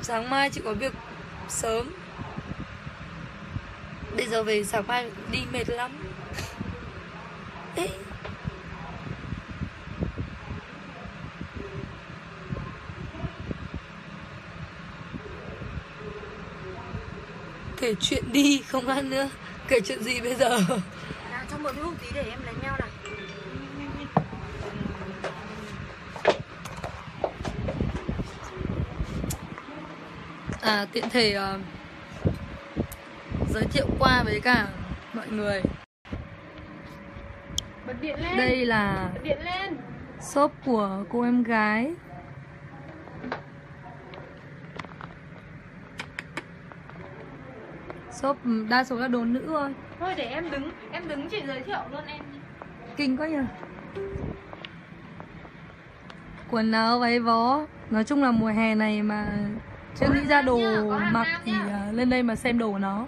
Sáng mai chị có việc sớm. Bây giờ về sáng mai đi mệt lắm. Ê. Kể chuyện đi, không ăn nữa. Kể chuyện gì bây giờ? Nào, cho một lúc tí để em lấy meo này. Tiện thể giới thiệu qua với cả mọi người. Bật điện lên. Đây là Bật điện lên. shop của cô em gái. Shop đa số là đồ nữ thôi. Thôi để em đứng chị giới thiệu luôn em. Kinh quá nhỉ. Quần áo váy vó, nói chung là mùa hè này mà chưa nghĩ ra đồ mặc thì lên đây mà xem đồ của nó.